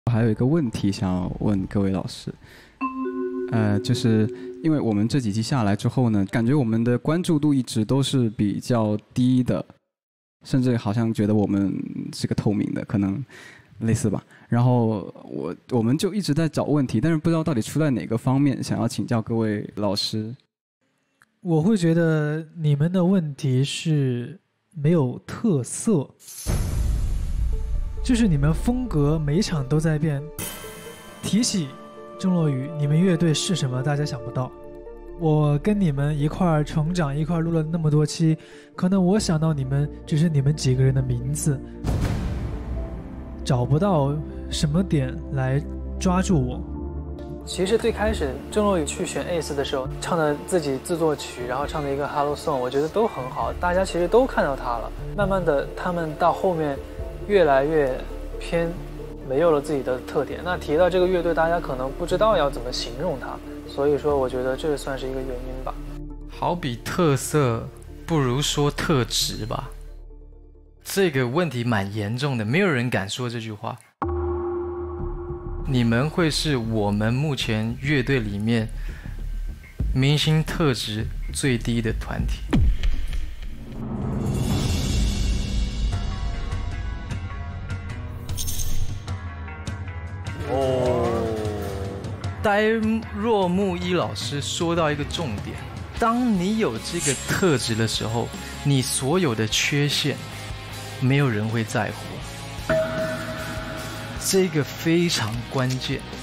还有一个问题想要问各位老师，就是因为我们这几期下来之后呢，感觉我们的关注度一直都是比较低的，甚至好像觉得我们是个透明的，可能类似吧。然后我们就一直在找问题，但是不知道到底出在哪个方面，想要请教各位老师。 我会觉得你们的问题是没有特色，就是你们风格每一场都在变。提起郑洛雨，你们乐队是什么？大家想不到。我跟你们一块儿成长，一块儿录了那么多期，可能我想到你们只是你们几个人的名字，找不到什么点来抓住我。其实最开始郑洛雨去选 Ace 的时候，唱的自己自作曲，然后唱的一个 Hello Song， 我觉得都很好，大家其实都看到他了。慢慢的，他们到后面越来越偏，没有了自己的特点。那提到这个乐队，大家可能不知道要怎么形容它，所以说我觉得这算是一个原因吧。 好比特色，不如说特质吧。这个问题蛮严重的，没有人敢说这句话。你们会是我们目前乐队里面明星特质最低的团体。呆若木一老师说到一个重点，当你有这个特质的时候，你所有的缺陷没有人会在乎，这个非常关键。